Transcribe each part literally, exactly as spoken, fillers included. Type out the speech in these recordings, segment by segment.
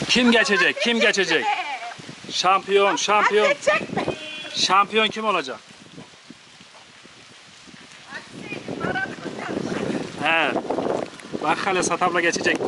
Kim geçecek? Kim geçecek? Şampiyon, şampiyon. Anne çekme. Şampiyon kim olacak? He. Bak hele Satap'la geçecekti.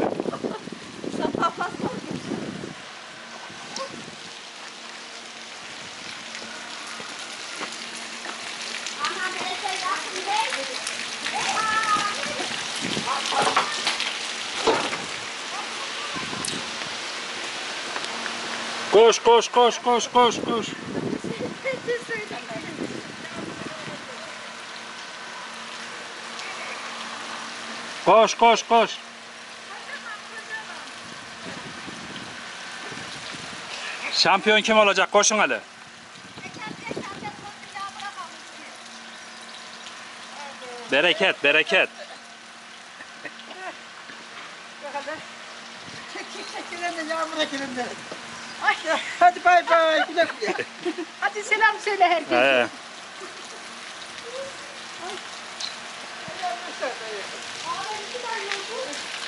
Koş koş koş koş koş koş. Koş koş koş. Şampiyon kim olacak? Koşun hele. Bereket, bereket. Çekil çekil de yağmura girin de. Ay hadi bay bay. Güle güle. Hadi selam söyle herkese. He. Ay.